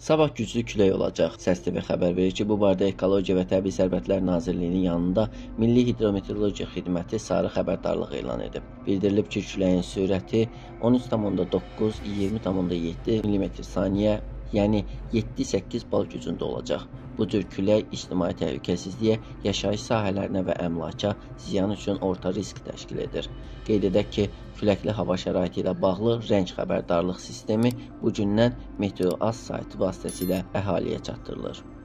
Sabah güclü külək olacaq. Səs TV xəbər verir ki, bu barədə Ekologiya və Təbii Sərvətlər Nazirliyinin yanında Milli Hidrometeorologiya Xidməti sarı xəbərdarlıq elan edib. Bildirilib ki, küləyin sürəti 13,9-20,7 mm/saniyə, yəni 7-8 bal gücündə olacaq. Bu cür külək ictimai təhlükəsizliyə, yaşayış sahələrinə və əmlaka ziyan üçün orta risk təşkil edir. Qeyd edək ki, küləkli hava şəraiti ilə bağlı rəng xəbərdarlıq sistemi bu gündən Meteoaz saytı vasitəsilə əhaliyə çatdırılır.